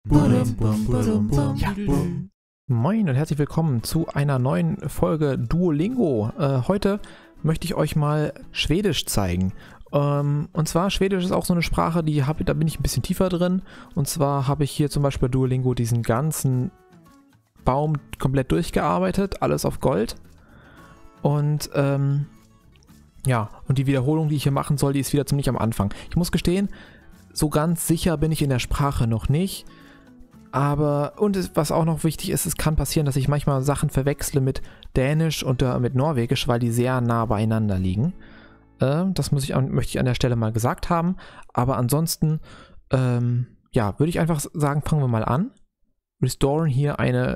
Ja. Moin und herzlich willkommen zu einer neuen Folge Duolingo. Heute möchte ich euch mal Schwedisch zeigen. Und zwar, Schwedisch ist auch so eine Sprache, da bin ich ein bisschen tiefer drin. Und zwar habe ich hier zum Beispiel bei Duolingo diesen ganzen Baum komplett durchgearbeitet, alles auf Gold. Und ja, und die Wiederholung, die ich hier machen soll, die ist wieder ziemlich am Anfang. Ich muss gestehen, so ganz sicher bin ich in der Sprache noch nicht. Aber, und was auch noch wichtig ist, es kann passieren, dass ich manchmal Sachen verwechsle mit Dänisch und mit Norwegisch, weil die sehr nah beieinander liegen. Das möchte ich an der Stelle mal gesagt haben. Aber ansonsten, ja, würde ich einfach sagen, fangen wir mal an. Restoren hier ein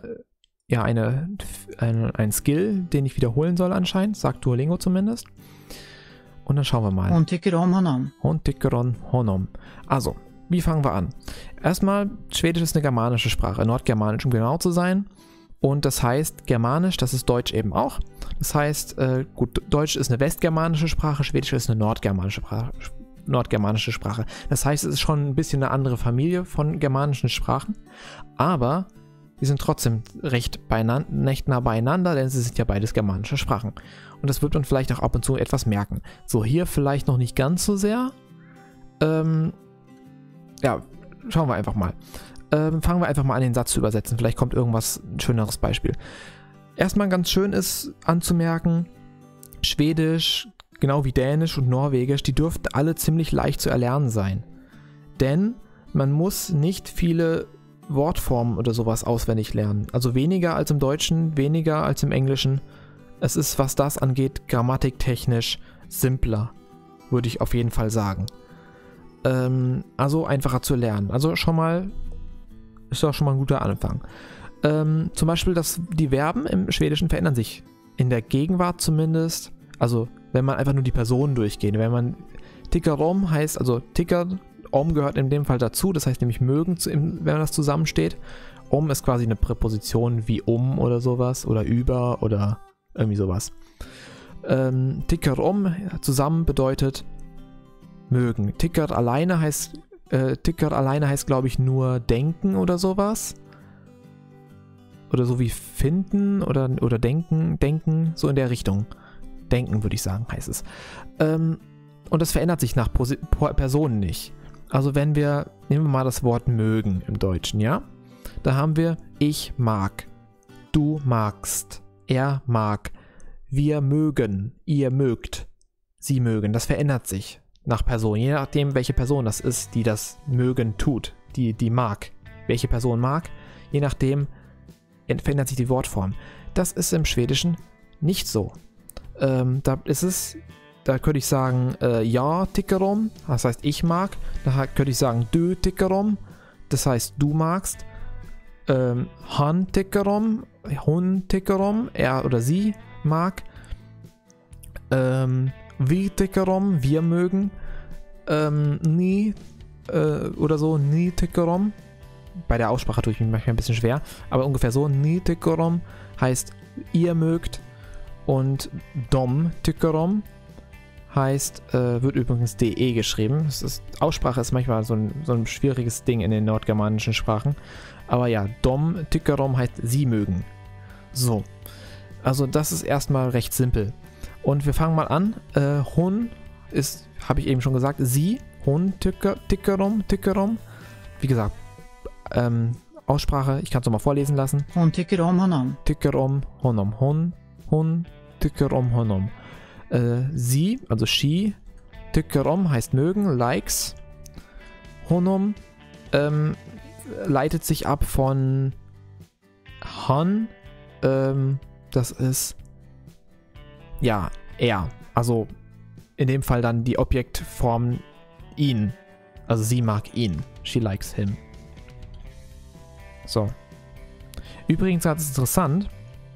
Skill, den ich wiederholen soll anscheinend, sagt Duolingo zumindest. Und dann schauen wir mal. Hon tycker om honom. Hon tycker om honom. Also, wie fangen wir an? Erstmal, Schwedisch ist eine germanische Sprache, nordgermanisch, um genau zu sein. Und das heißt, Germanisch, das ist Deutsch eben auch. Das heißt, gut, Deutsch ist eine westgermanische Sprache, Schwedisch ist eine nordgermanische Sprache. Das heißt, es ist schon ein bisschen eine andere Familie von germanischen Sprachen. Aber die sind trotzdem recht nah beieinander, denn sie sind ja beides germanische Sprachen. Und das wird man vielleicht auch ab und zu etwas merken. So, hier vielleicht noch nicht ganz so sehr. Ja, schauen wir einfach mal. Fangen wir einfach mal an, den Satz zu übersetzen. Vielleicht kommt irgendwas, ein schöneres Beispiel. Erstmal ganz schön ist anzumerken, Schwedisch, genau wie Dänisch und Norwegisch, die dürften alle ziemlich leicht zu erlernen sein. Denn man muss nicht viele Wortformen oder sowas auswendig lernen. Also weniger als im Deutschen, weniger als im Englischen. Es ist, was das angeht, grammatiktechnisch simpler, würde ich auf jeden Fall sagen. Also einfacher zu lernen. Also ist doch schon mal ein guter Anfang. Zum Beispiel, die Verben im Schwedischen verändern sich in der Gegenwart zumindest. Also wenn man einfach nur die Personen durchgeht. Wenn man tycker om heißt, also tycker om gehört in dem Fall dazu, das heißt nämlich mögen, wenn das zusammensteht. Om ist quasi eine Präposition wie oder sowas oder über oder irgendwie sowas. Tycker om zusammen bedeutet mögen. Tycker alleine heißt, glaube ich, nur denken oder sowas. Oder so wie finden oder denken, so in der Richtung. Denken, würde ich sagen, heißt es. Und das verändert sich nach Personen nicht. Also nehmen wir mal das Wort mögen im Deutschen, ja? Da haben wir ich mag, du magst, er mag, wir mögen, ihr mögt, sie mögen. Das verändert sich nach Person, je nachdem, welche Person das ist, die das mögen tut, die mag. Welche Person mag, je nachdem verändert sich die Wortform. Das ist im Schwedischen nicht so. Da könnte ich sagen, ja, tycker om, das heißt ich mag. Da könnte ich sagen, du tycker om, das heißt du magst. Han tycker om, hon tycker om, er oder sie mag. Vi tycker om, wir mögen. Ni oder so, ni tycker om. Bei der Aussprache tue ich mich manchmal ein bisschen schwer, aber ungefähr so. Ni tycker om heißt ihr mögt und dom tycker om heißt, wird übrigens de geschrieben. Aussprache ist manchmal so ein schwieriges Ding in den nordgermanischen Sprachen. Aber ja, dom tycker om heißt sie mögen. So, also das ist erstmal recht simpel. Und wir fangen mal an. Hon ist, habe ich eben schon gesagt, sie. Hon tycker om. Wie gesagt, Aussprache, ich kann es nochmal vorlesen lassen. Hon tycker om honom. Tycker om honom. Hon tycker om honom. Sie, also she, tycker om heißt mögen, likes. Honom leitet sich ab von han, das ist ja, er. Also in dem Fall dann die Objektform ihn. Also sie mag ihn. She likes him. So. Übrigens ganz interessant.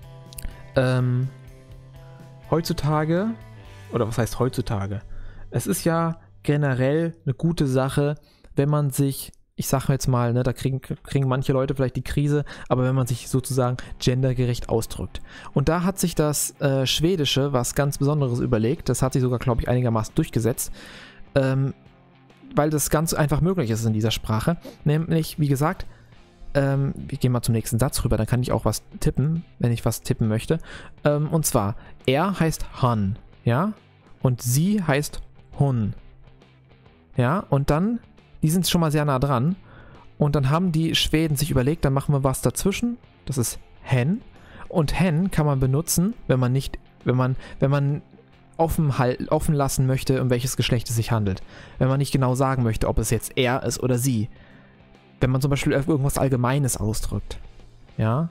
Heutzutage, oder was heißt heutzutage? Es ist ja generell eine gute Sache, wenn man sich, ich sage jetzt mal, ne, da kriegen manche Leute vielleicht die Krise, aber wenn man sich sozusagen gendergerecht ausdrückt. Und da hat sich das Schwedische was ganz Besonderes überlegt, das hat sich sogar, glaube ich, einigermaßen durchgesetzt, weil das ganz einfach möglich ist in dieser Sprache. Nämlich, wie gesagt, Wir gehen mal zum nächsten Satz rüber, dann kann ich auch was tippen, wenn ich was tippen möchte. Und zwar, er heißt Han, ja, und sie heißt Hun. Ja, und dann, die sind schon mal sehr nah dran. Und dann haben die Schweden sich überlegt, dann machen wir was dazwischen. Das ist hen. Und hen kann man benutzen, wenn man offen lassen möchte, um welches Geschlecht es sich handelt. Wenn man nicht genau sagen möchte, ob es jetzt er ist oder sie. Wenn man zum Beispiel irgendwas Allgemeines ausdrückt. Ja.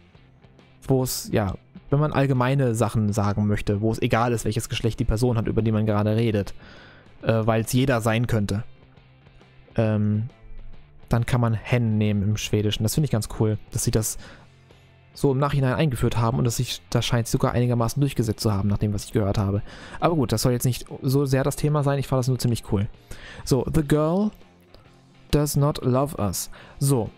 Wenn man allgemeine Sachen sagen möchte, wo es egal ist, welches Geschlecht die Person hat, über die man gerade redet. Weil es jeder sein könnte. Dann kann man hen nehmen im Schwedischen. Das finde ich ganz cool, dass sie das so im Nachhinein eingeführt haben und das scheint sogar einigermaßen durchgesetzt zu haben, nach dem, was ich gehört habe. Aber gut, das soll jetzt nicht so sehr das Thema sein, ich fand das nur ziemlich cool. So, the girl does not love us. So,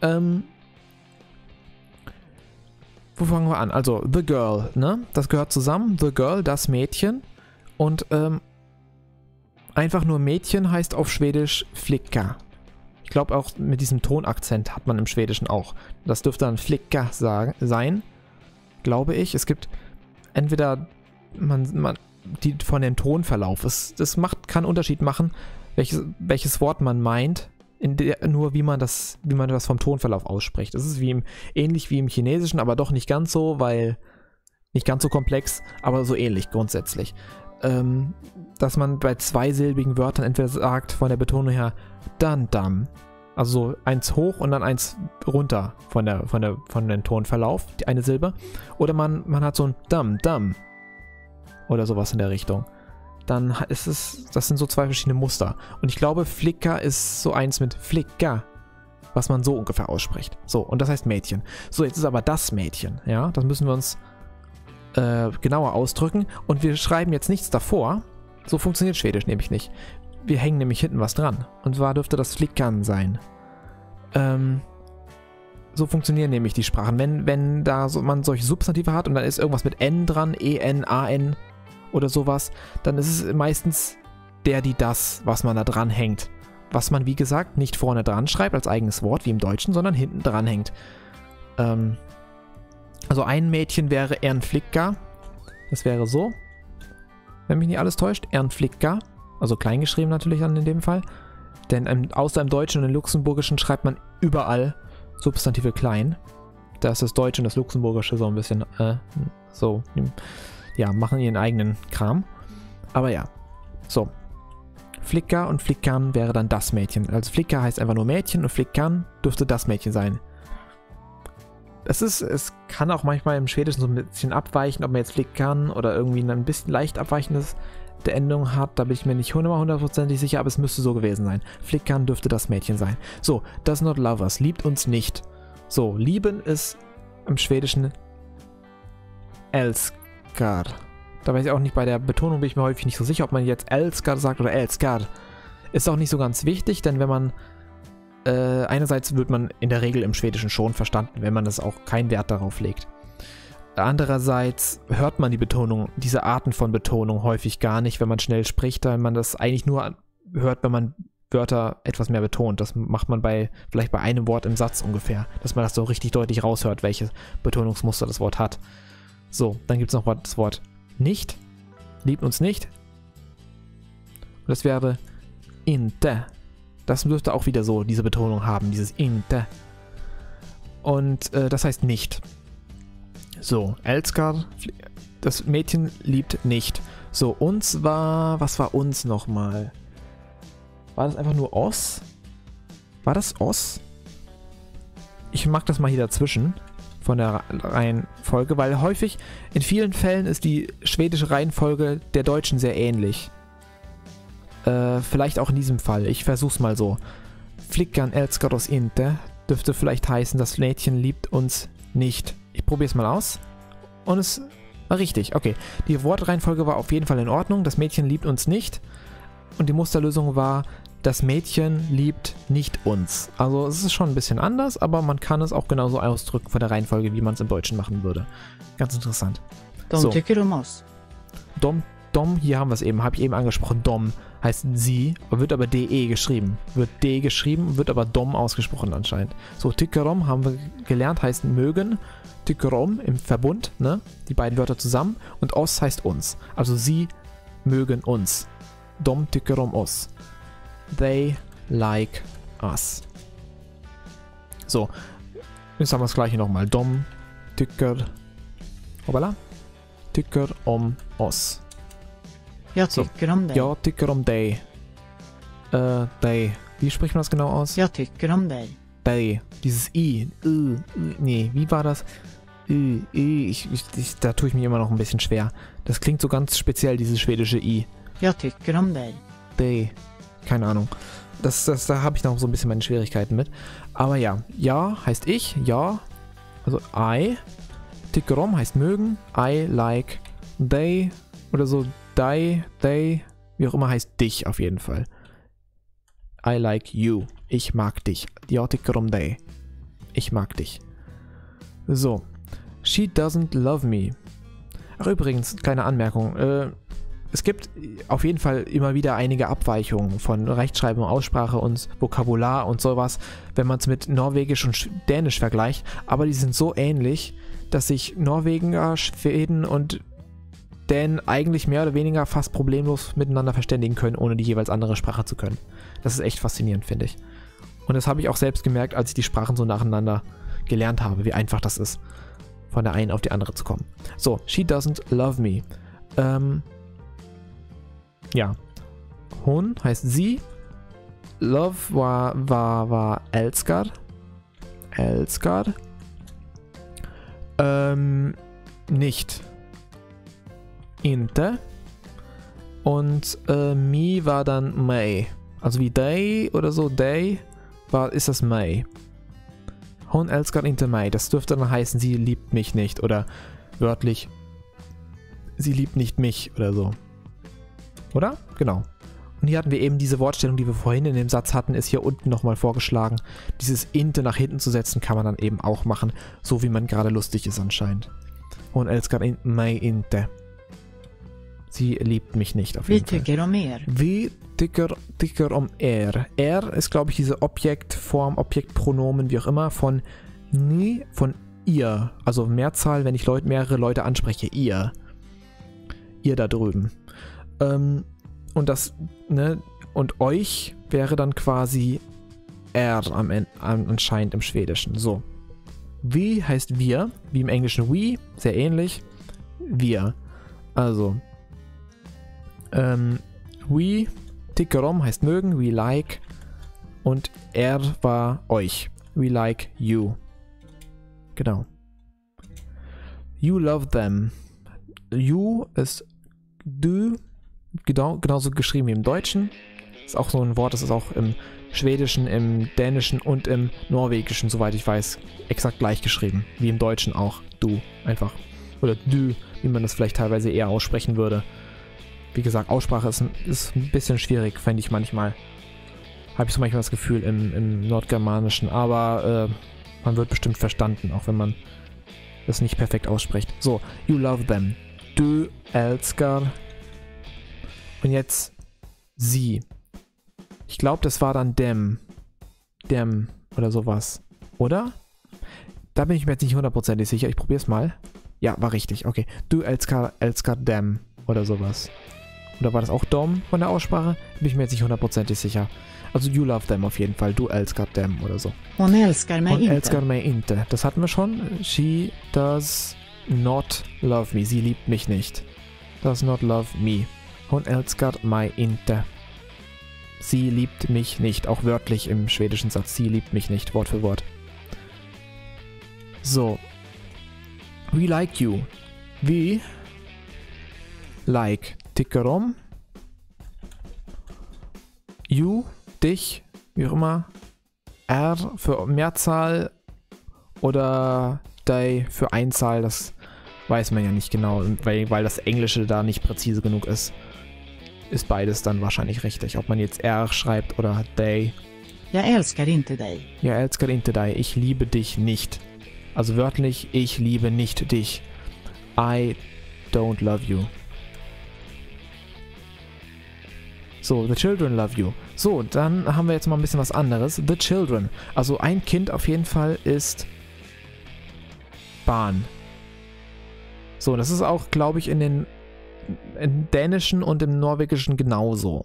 wo fangen wir an? Also, the girl, ne? Das gehört zusammen. The girl, das Mädchen. Und, einfach nur Mädchen heißt auf Schwedisch Flicka. Ich glaube auch mit diesem Tonakzent hat man im Schwedischen auch. Das dürfte dann Flicka sein, glaube ich. Es gibt entweder die von dem Tonverlauf. Kann einen Unterschied machen, welches Wort man meint, nur wie man das vom Tonverlauf ausspricht. Das ist ähnlich wie im Chinesischen, aber doch nicht ganz so, weil nicht ganz so komplex, aber so ähnlich grundsätzlich. Dass man bei zweisilbigen Wörtern entweder sagt, von der Betonung her, dan, also so eins hoch und dann eins runter von dem Tonverlauf, die eine Silbe. Oder man hat so ein dam oder sowas in der Richtung. Dann das sind so zwei verschiedene Muster. Und ich glaube, Flicka ist so eins mit Flicka, was man so ungefähr ausspricht. So, und das heißt Mädchen. So, jetzt ist aber das Mädchen, ja, das müssen wir uns genauer ausdrücken. Und wir schreiben jetzt nichts davor. So funktioniert Schwedisch nämlich nicht. Wir hängen nämlich hinten was dran. Und zwar dürfte das Flickan sein. So funktionieren nämlich die Sprachen. Wenn man solche Substantive hat und dann ist irgendwas mit N dran, E-N, A-N oder sowas, dann ist es meistens die, das, was man da dran hängt. Was man, wie gesagt, nicht vorne dran schreibt als eigenes Wort, wie im Deutschen, sondern hinten dran hängt. Also ein Mädchen wäre Ernflicka. Das wäre so. Wenn mich nicht alles täuscht. Ernflicka. Also kleingeschrieben natürlich dann in dem Fall. Denn außer im Deutschen und im Luxemburgischen schreibt man überall Substantive klein. Da ist das Deutsche und das Luxemburgische so ein bisschen machen ihren eigenen Kram. Aber ja. So. Flicka und Flickan wäre dann das Mädchen. Also Flicka heißt einfach nur Mädchen und Flickan dürfte das Mädchen sein. Es kann auch manchmal im Schwedischen so ein bisschen abweichen, ob man jetzt Flickan oder irgendwie ein bisschen leicht abweichendes der Endung hat. Da bin ich mir nicht hundertprozentig sicher, aber es müsste so gewesen sein. Flickan dürfte das Mädchen sein. So, does not love us, liebt uns nicht. So, lieben ist im Schwedischen älskar. Da weiß ich auch nicht, bei der Betonung bin ich mir häufig nicht so sicher, ob man jetzt älskar sagt oder älskar. Ist auch nicht so ganz wichtig, denn wenn man einerseits wird man in der Regel im Schwedischen schon verstanden, wenn man das auch keinen Wert darauf legt. Andererseits hört man die Betonung, diese Arten von Betonung häufig gar nicht, wenn man schnell spricht, weil man das eigentlich nur hört, wenn man Wörter etwas mehr betont. Das macht man vielleicht bei einem Wort im Satz ungefähr, dass man das so richtig deutlich raushört, welches Betonungsmuster das Wort hat. So, dann gibt es noch das Wort nicht, liebt uns nicht. Und das wäre inte. Das dürfte auch wieder so diese Betonung haben, dieses inte. Und das heißt nicht. So, älskar, das Mädchen liebt nicht. So, was war uns nochmal? War das einfach nur os? War das os? Ich mag das mal hier dazwischen von der Reihenfolge, weil häufig, in vielen Fällen ist die schwedische Reihenfolge der deutschen sehr ähnlich. Vielleicht auch in diesem Fall. Ich versuch's mal so. Flickan älskar oss inte dürfte vielleicht heißen, das Mädchen liebt uns nicht. Ich probiere es mal aus. Und es war richtig. Okay. Die Wortreihenfolge war auf jeden Fall in Ordnung. Das Mädchen liebt uns nicht. Und die Musterlösung war, das Mädchen liebt nicht uns. Also es ist schon ein bisschen anders, aber man kann es auch genauso ausdrücken von der Reihenfolge, wie man es im Deutschen machen würde. Ganz interessant. De tycker om oss. De Dom, hier haben wir es eben, habe ich eben angesprochen, Dom heißt sie, wird aber DE geschrieben. Wird D geschrieben, wird aber Dom ausgesprochen anscheinend. So, Tycker haben wir gelernt, heißt mögen. Tycker im Verbund, ne? Die beiden Wörter zusammen. Und Os heißt uns. Also sie mögen uns. Dom tycker oss. They like us. So, jetzt haben wir das gleiche nochmal. Dom tycker, hoppala, tycker oss. Jag tycker om dig. Jag tycker om dig. Dig. Wie spricht man das genau aus? Jag tycker om dig. Dig. Dieses I. Nee, wie war das? Da tue ich mich immer noch ein bisschen schwer. Das klingt so ganz speziell, dieses schwedische I. Jag tycker om dig. Dig. Keine Ahnung. Da habe ich noch so ein bisschen meine Schwierigkeiten mit. Aber ja. Ja heißt ich. Ja. Also I. Tycker om heißt mögen. I like. They. Oder so. They, wie auch immer heißt dich auf jeden Fall. I like you. Ich mag dich. Jag tycker om dig. Ich mag dich. So. She doesn't love me. Ach übrigens, kleine Anmerkung. Es gibt auf jeden Fall immer wieder einige Abweichungen von Rechtschreibung, Aussprache und Vokabular und sowas, wenn man es mit Norwegisch und Dänisch vergleicht. Aber die sind so ähnlich, dass sich Norweger, Schweden und Dänen eigentlich mehr oder weniger fast problemlos miteinander verständigen können, ohne die jeweils andere Sprache zu können. Das ist echt faszinierend, finde ich. Und das habe ich auch selbst gemerkt, als ich die Sprachen so nacheinander gelernt habe, wie einfach das ist, von der einen auf die andere zu kommen. So, she doesn't love me. Ja. Hon heißt sie. Love war älskar. Älskar. Nicht. Inte. Und me war dann May. Also wie day oder so, day ist das May. Hon älskar inte May. Das dürfte dann heißen, sie liebt mich nicht. Oder wörtlich, sie liebt nicht mich oder so. Oder? Genau. Und hier hatten wir eben diese Wortstellung, die wir vorhin in dem Satz hatten, ist hier unten nochmal vorgeschlagen. Dieses inte nach hinten zu setzen, kann man dann eben auch machen, so wie man gerade lustig ist anscheinend. Hon älskar mig inte. Sie liebt mich nicht auf jeden Fall. Vi tycker om er. Vi tycker om er. Er ist, glaube ich, diese Objektform, Objektpronomen, wie auch immer, von ni, von ihr. Also Mehrzahl, wenn ich mehrere Leute anspreche. Ihr. Ihr da drüben. Und das, ne, und euch wäre dann quasi er anscheinend im Schwedischen. So. Wie heißt wir, wie im Englischen we, sehr ähnlich. Wir. Also, we, tycker om heißt mögen, we like. Und er war euch. We like you. Genau. You love them. You ist du. Genauso geschrieben wie im Deutschen. Ist auch so ein Wort, das ist auch im Schwedischen, im Dänischen und im Norwegischen, soweit ich weiß, exakt gleich geschrieben. Wie im Deutschen auch. Du, einfach. Oder du, wie man das vielleicht teilweise eher aussprechen würde. Wie gesagt, Aussprache ist ein bisschen schwierig, fände ich manchmal. Habe ich so manchmal das Gefühl im Nordgermanischen. Aber man wird bestimmt verstanden, auch wenn man das nicht perfekt ausspricht. So, you love them. Du älskar. Und jetzt sie. Ich glaube, das war dann dem. Dem oder sowas. Oder? Da bin ich mir jetzt nicht hundertprozentig sicher. Ich probiere es mal. Ja, war richtig. Okay. Du älskar dem oder sowas. Oder war das auch Dom von der Aussprache? Bin ich mir jetzt nicht hundertprozentig sicher. Also you love them auf jeden Fall. Du älskar dem oder so. Hon älskar mig Hon inte. älskar mig inte. Das hatten wir schon. She does not love me. Sie liebt mich nicht. Does not love me. Hon älskar mig inte. Sie liebt mich nicht. Auch wörtlich im schwedischen Satz. Sie liebt mich nicht. Wort für Wort. So. We like you. We like. Tycker om. You. Dich. Wie auch immer. Er für Mehrzahl. Oder they für Einzahl. Das weiß man ja nicht genau. Weil das Englische da nicht präzise genug ist. Ist beides dann wahrscheinlich richtig. Ob man jetzt er schreibt oder they. Jag älskar inte dig. Ja, älskar inte dig. Ich liebe dich nicht. Also wörtlich, ich liebe nicht dich. I don't love you. So, the children love you. So, dann haben wir jetzt mal ein bisschen was anderes. The children. Also ein Kind auf jeden Fall ist barn. So, das ist auch, glaube ich, im Dänischen und im Norwegischen genauso.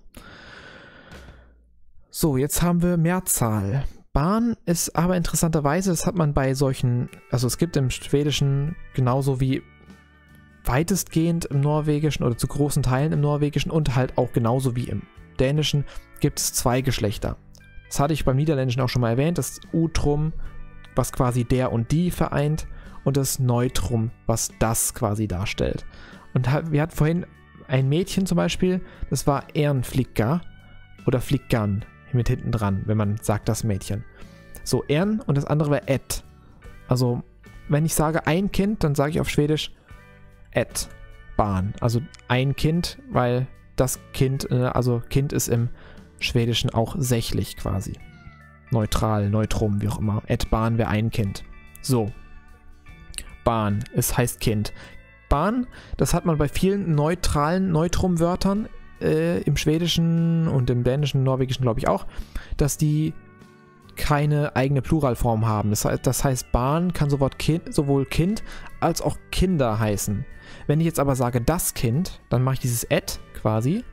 So, jetzt haben wir Mehrzahl. Barn ist aber interessanterweise, das hat man bei solchen, also es gibt im Schwedischen genauso wie weitestgehend im Norwegischen oder zu großen Teilen im Norwegischen und halt auch genauso wie im Dänischen gibt es 2 Geschlechter. Das hatte ich beim Niederländischen auch schon mal erwähnt, das Utrum, was quasi der und die vereint, und das Neutrum, was das quasi darstellt. Und wir hatten vorhin ein Mädchen zum Beispiel, das war Ernflicka oder Flickan mit hinten dran, wenn man sagt das Mädchen. So, Ern und das andere war et. Also, wenn ich sage ein Kind, dann sage ich auf Schwedisch et barn. Also ein Kind, weil das Kind, also Kind ist im Schwedischen auch sächlich quasi. Neutral, neutrum, wie auch immer. Et barn wäre ein Kind. So. Barn, es heißt Kind. Barn, das hat man bei vielen neutralen Neutrum-Wörtern im Schwedischen und im Dänischen, Norwegischen glaube ich auch, dass die keine eigene Pluralform haben. Das heißt, Barn kann sowohl Kind als auch Kinder heißen. Wenn ich jetzt aber sage das Kind, dann mache ich dieses et quasi.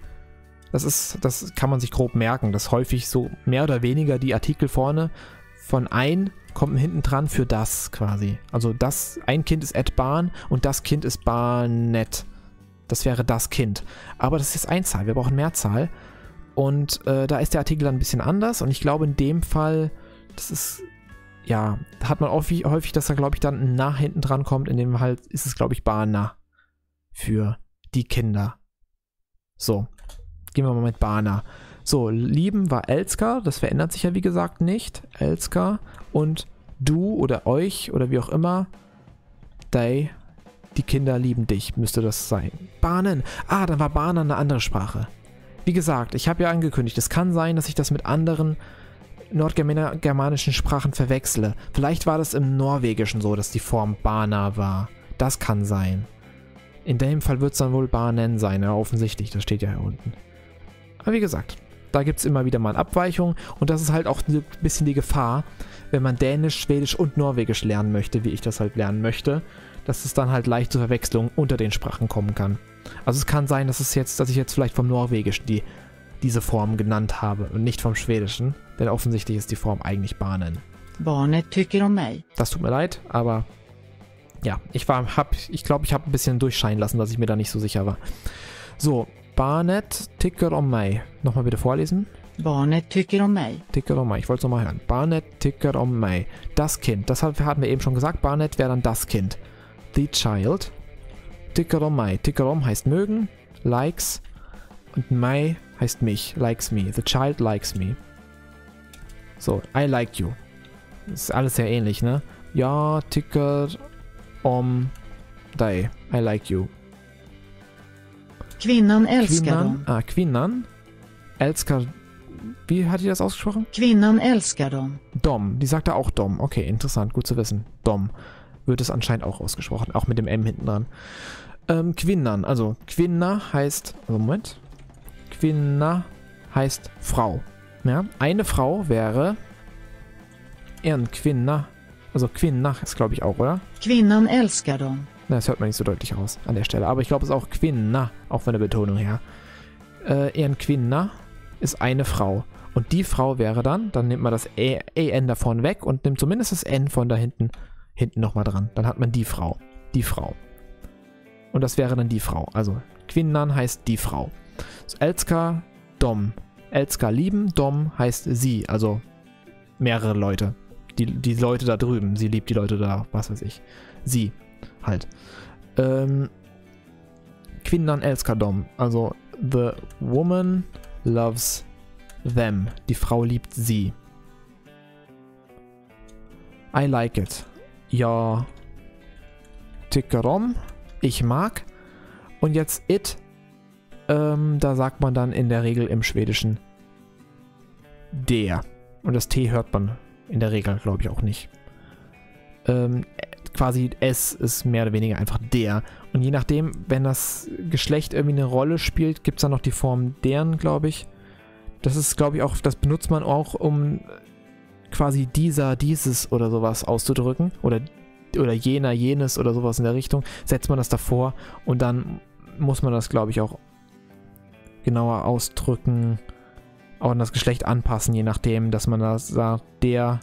Das kann man sich grob merken, dass häufig so mehr oder weniger die Artikel vorne von ein kommt hinten dran für das quasi. Also ein Kind ist et barn und das Kind ist barnet. Das wäre das Kind. Aber das ist Einzahl, wir brauchen Mehrzahl. Und da ist der Artikel dann ein bisschen anders. Und ich glaube in dem Fall, das ist, ja, hat man häufig, dass da glaube ich dann ein Na hinten dran kommt. In dem Fall ist es glaube ich Barna für die Kinder. So, gehen wir mal mit Barna. So, lieben war Elskar, das verändert sich ja wie gesagt nicht. Elskar und du oder euch oder wie auch immer, they, die Kinder lieben dich, müsste das sein. Barnen, dann war Barnen eine andere Sprache. Wie gesagt, ich habe ja angekündigt, es kann sein, dass ich das mit anderen nordgermanischen Sprachen verwechsle. Vielleicht war das im Norwegischen so, dass die Form Bana war. Das kann sein. In dem Fall wird es dann wohl Barnen sein, ja, offensichtlich, das steht ja hier unten. Aber wie gesagt, da gibt es immer wieder mal Abweichungen und das ist halt auch ein bisschen die Gefahr, wenn man Dänisch, Schwedisch und Norwegisch lernen möchte, wie ich das halt lernen möchte, dass es dann halt leicht zur Verwechslung unter den Sprachen kommen kann. Also es kann sein, dass ich jetzt vielleicht vom Norwegischen diese Form genannt habe und nicht vom Schwedischen, denn offensichtlich ist die Form eigentlich Barnen. Barnet tycker om mig. Das tut mir leid, aber ja, ich glaube, ich habe ein bisschen durchscheinen lassen, dass ich mir da nicht so sicher war. So, Barnet tycker om mig. Nochmal bitte vorlesen. Barnet tycker om mig. Tycker om mig, ich wollte es nochmal hören. Barnet tycker om mig. Das Kind, das hatten wir eben schon gesagt. Barnet wäre dann das Kind. The child. Tycker om mig. Tycker om heißt mögen, likes und mig heißt mich, likes me. The child likes me. So, I like you. Das ist alles sehr ähnlich, ne? Ja, tycker om dig. I like you. Kvinnan älskar dem. Kvinnan. Älskar. Wie hat die das ausgesprochen? Kvinnan älskar dem. Dom. Die sagt da auch Dom. Okay, interessant. Gut zu wissen. Dom. Wird es anscheinend auch ausgesprochen. Auch mit dem M hinten dran. Kvinnan. Also, Kvinna heißt... Moment. Kvinna heißt Frau. Ja? Eine Frau wäre... Kvinna. Also, Kvinna ist glaube ich auch, oder? Kvinnan älskar dem. Das hört man nicht so deutlich aus an der Stelle. Aber ich glaube, es ist auch Kvinna, auch von der Betonung her. Kvinna ist eine Frau. Und die Frau wäre dann nimmt man das EN davon weg und nimmt zumindest das N von da hinten nochmal dran. Dann hat man die Frau. Die Frau. Und das wäre dann die Frau. Also Kvinnan heißt die Frau. So, Elskar, Dom. Elskar lieben, Dom heißt sie. Also mehrere Leute. Die Leute da drüben. Sie liebt die Leute da, was weiß ich. Sie. Halt. Kvinnan älskar dem. Also, the woman loves them. Die Frau liebt sie. I like it. Ja. Tycker om. Ich mag. Und jetzt it. Da sagt man dann in der Regel im Schwedischen der. Und das T hört man in der Regel, glaube ich, auch nicht. quasi es ist mehr oder weniger einfach der. Und je nachdem, wenn das Geschlecht irgendwie eine Rolle spielt, gibt es dann noch die Form deren, glaube ich. Das ist, glaube ich, auch, das benutzt man auch, um quasi dieser, dieses oder sowas auszudrücken. Oder jener, jenes oder sowas in der Richtung. Setzt man das davor und dann muss man das, glaube ich, auch genauer ausdrücken, auch an das Geschlecht anpassen, je nachdem, dass man das sagt, der,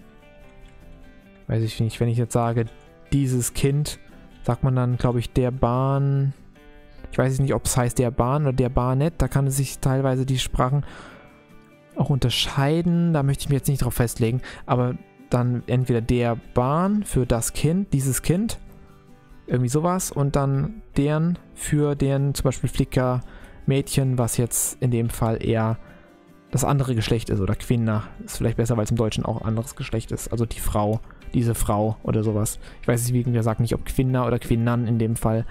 weiß ich nicht, wenn ich jetzt sage, dieses Kind, sagt man dann, glaube ich, der Bahn, ich weiß nicht, ob es heißt der Bahn oder der Bahnett, da kann es sich teilweise die Sprachen auch unterscheiden, da möchte ich mich jetzt nicht drauf festlegen, aber dann entweder der Bahn für das Kind, dieses Kind, irgendwie sowas, und dann deren für den zum Beispiel Flicker, Mädchen, was jetzt in dem Fall eher das andere Geschlecht ist, oder Quinna, ist vielleicht besser, weil es im Deutschen auch anderes Geschlecht ist, also die Frau, diese Frau oder sowas. Ich weiß nicht, wie gesagt, nicht, ob Quinna oder Quinnan in dem Fall,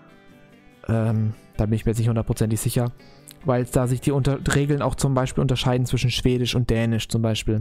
da bin ich mir jetzt nicht hundertprozentig sicher, weil da sich die Regeln auch zum Beispiel unterscheiden zwischen Schwedisch und Dänisch zum Beispiel.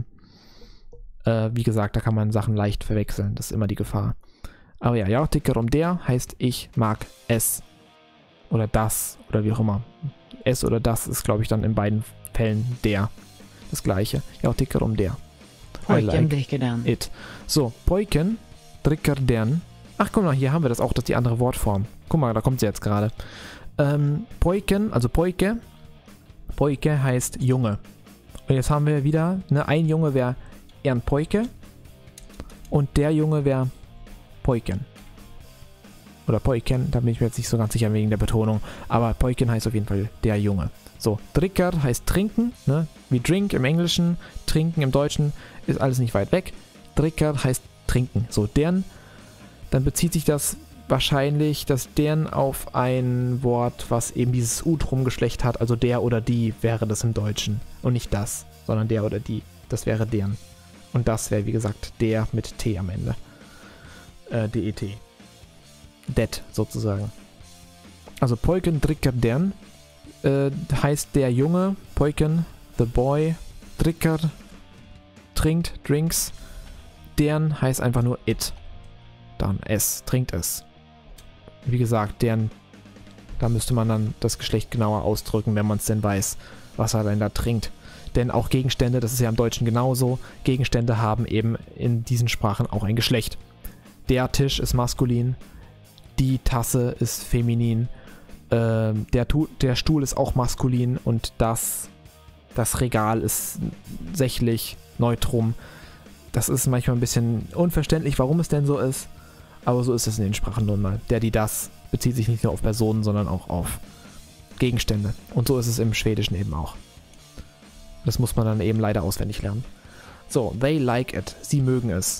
Wie gesagt, da kann man Sachen leicht verwechseln, das ist immer die Gefahr. Aber ja, jag tycker om der heißt ich mag es. Oder das, oder wie auch immer. Es oder das ist, glaube ich, dann in beiden Fällen der. Das gleiche. Jag tycker om der. Pojken dricker den. It. So, Pojken dricker den. Ach, guck mal, hier haben wir das auch, das ist die andere Wortform. Guck mal, da kommt sie jetzt gerade. Pojken, also Pojke. Pojke heißt Junge. Und jetzt haben wir wieder, ne, ein Junge wäre ein Pojke. Und der Junge wäre Pojken. Oder Pojken, da bin ich mir jetzt nicht so ganz sicher wegen der Betonung. Aber Pojken heißt auf jeden Fall der Junge. So, Dricker heißt trinken, ne? Wie Drink im Englischen, trinken im Deutschen, ist alles nicht weit weg. Dricker heißt trinken. So, deren, dann bezieht sich das wahrscheinlich, das deren auf ein Wort, was eben dieses U drum Geschlecht hat. Also der oder die wäre das im Deutschen. Und nicht das, sondern der oder die. Das wäre deren. Und das wäre, wie gesagt, der mit T am Ende. D-E-T. Det sozusagen. Also Pojken dricker dern heißt der Junge, Pojken, the boy, dricker, trinkt, drinks, dern heißt einfach nur it. Dann es, trinkt es. Wie gesagt, deren, da müsste man dann das Geschlecht genauer ausdrücken, wenn man es denn weiß, was er denn da trinkt. Denn auch Gegenstände, das ist ja im Deutschen genauso, Gegenstände haben eben in diesen Sprachen auch ein Geschlecht. Der Tisch ist maskulin, die Tasse ist feminin, der Stuhl ist auch maskulin und das Regal ist sächlich, neutrum. Das ist manchmal ein bisschen unverständlich, warum es denn so ist, aber so ist es in den Sprachen nun mal. Der, die, das bezieht sich nicht nur auf Personen, sondern auch auf Gegenstände. Und so ist es im Schwedischen eben auch. Das muss man dann eben leider auswendig lernen. So, they like it. Sie mögen es.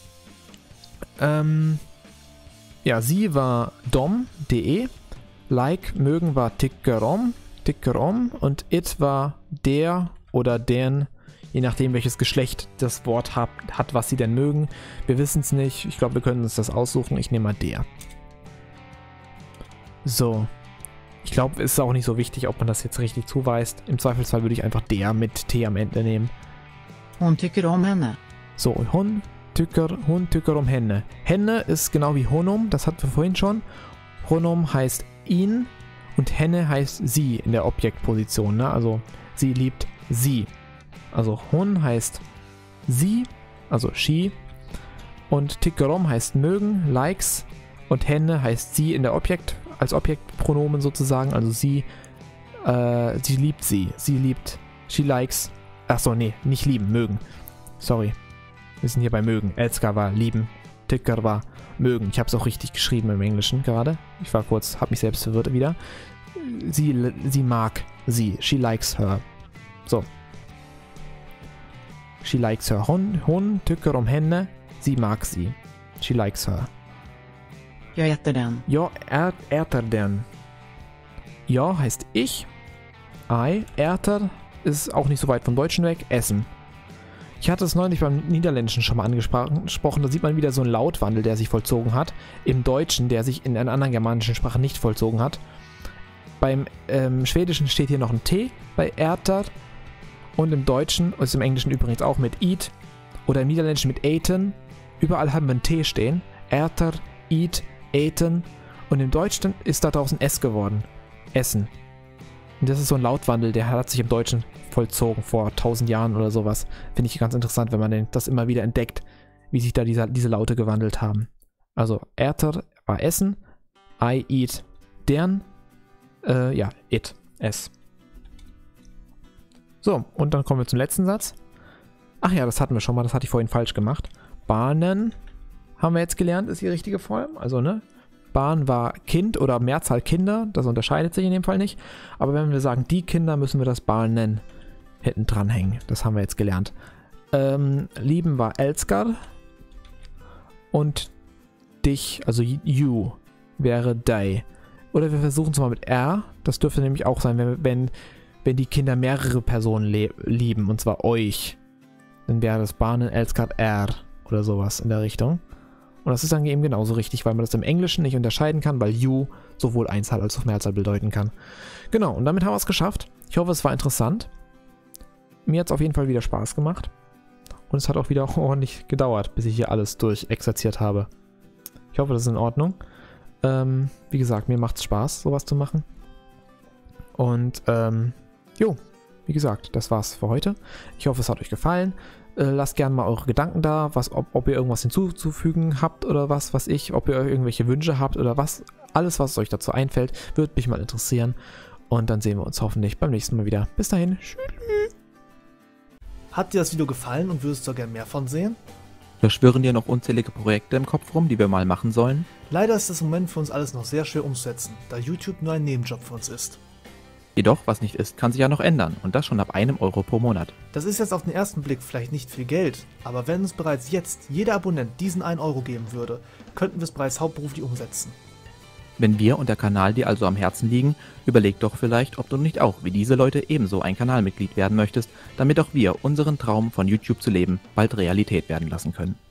Ja, sie war de. Like, mögen war tycker om. Und it war der oder den, je nachdem welches Geschlecht das Wort hat, was sie denn mögen. Wir wissen es nicht. Ich glaube, wir können uns das aussuchen. Ich nehme mal der. So. Ich glaube, es ist auch nicht so wichtig, ob man das jetzt richtig zuweist. Im Zweifelsfall würde ich einfach der mit T am Ende nehmen. Hon tycker om henne. So, Hon tycker om henne. Henne ist genau wie Honom, das hatten wir vorhin schon. Honom heißt ihn und Henne heißt sie in der Objektposition. Ne? Also sie liebt sie. Also Hon heißt sie, also she. Und tycker om heißt mögen, likes. Und Henne heißt sie in der als Objektpronomen sozusagen. Also sie liebt sie. Sie liebt, she likes. Achso, nee, nicht lieben, mögen. Sorry. Wir sind hier bei mögen. Älskar war lieben. Tycker war mögen. Ich habe es auch richtig geschrieben im Englischen gerade. Ich war kurz, habe mich selbst verwirrt wieder. Sie mag sie. She likes her. So. She likes her. Hon tycker om henne. Sie mag sie. She likes her. Jag äter den. Jag äter den. Ja heißt ich. I. Äter ist auch nicht so weit vom Deutschen weg. Essen. Ich hatte es neulich beim Niederländischen schon mal angesprochen. Da sieht man wieder so einen Lautwandel, der sich vollzogen hat. Im Deutschen, der sich in einer anderen germanischen Sprache nicht vollzogen hat. Beim Schwedischen steht hier noch ein T bei äter. Und im Deutschen, und im Englischen übrigens auch mit eat. Oder im Niederländischen mit eten. Überall haben wir ein T stehen. Äter, eat, eten. Und im Deutschen ist da draußen S geworden. Essen. Und das ist so ein Lautwandel, der hat sich im Deutschen vollzogen vor 1000 Jahren oder sowas. Finde ich ganz interessant, wenn man das immer wieder entdeckt, wie sich da diese Laute gewandelt haben. Also Äter war Essen, I eat, dern, it, es. So, und dann kommen wir zum letzten Satz. Ach ja, das hatten wir schon mal, das hatte ich vorhin falsch gemacht. Bahnen, haben wir jetzt gelernt, ist die richtige Form. Also, ne? Bahn war Kind oder Mehrzahl Kinder, das unterscheidet sich in dem Fall nicht. Aber wenn wir sagen, die Kinder, müssen wir das Barnen hinten dranhängen. Das haben wir jetzt gelernt. Lieben war Elskar. Und dich, also you, wäre dei. Oder wir versuchen es mal mit R. Das dürfte nämlich auch sein, wenn die Kinder mehrere Personen lieben, und zwar euch. Dann wäre das Bahnen Elskar R oder sowas in der Richtung. Und das ist dann eben genauso richtig, weil man das im Englischen nicht unterscheiden kann, weil you sowohl Einzahl als auch Mehrzahl bedeuten kann. Genau, und damit haben wir es geschafft. Ich hoffe, es war interessant. Mir hat es auf jeden Fall wieder Spaß gemacht. Und es hat auch wieder ordentlich gedauert, bis ich hier alles durchexerziert habe. Ich hoffe, das ist in Ordnung. Wie gesagt, mir macht es Spaß, sowas zu machen. Und, wie gesagt, das war's für heute. Ich hoffe, es hat euch gefallen. Lasst gerne mal eure Gedanken da, ob ihr irgendwas hinzuzufügen habt oder was weiß ich, ob ihr irgendwelche Wünsche habt oder was. Alles, was euch dazu einfällt, würde mich mal interessieren. Und dann sehen wir uns hoffentlich beim nächsten Mal wieder. Bis dahin. Tschüss. Hat dir das Video gefallen und würdest du gerne mehr von sehen? Da schwirren dir noch unzählige Projekte im Kopf rum, die wir mal machen sollen. Leider ist das im Moment für uns alles noch sehr schwer umzusetzen, da YouTube nur ein Nebenjob für uns ist. Jedoch, was nicht ist, kann sich ja noch ändern und das schon ab €1 pro Monat. Das ist jetzt auf den ersten Blick vielleicht nicht viel Geld, aber wenn uns bereits jetzt jeder Abonnent diesen 1 Euro geben würde, könnten wir es bereits hauptberuflich umsetzen. Wenn wir und der Kanal dir also am Herzen liegen, überleg doch vielleicht, ob du nicht auch wie diese Leute ebenso ein Kanalmitglied werden möchtest, damit auch wir unseren Traum von YouTube zu leben bald Realität werden lassen können.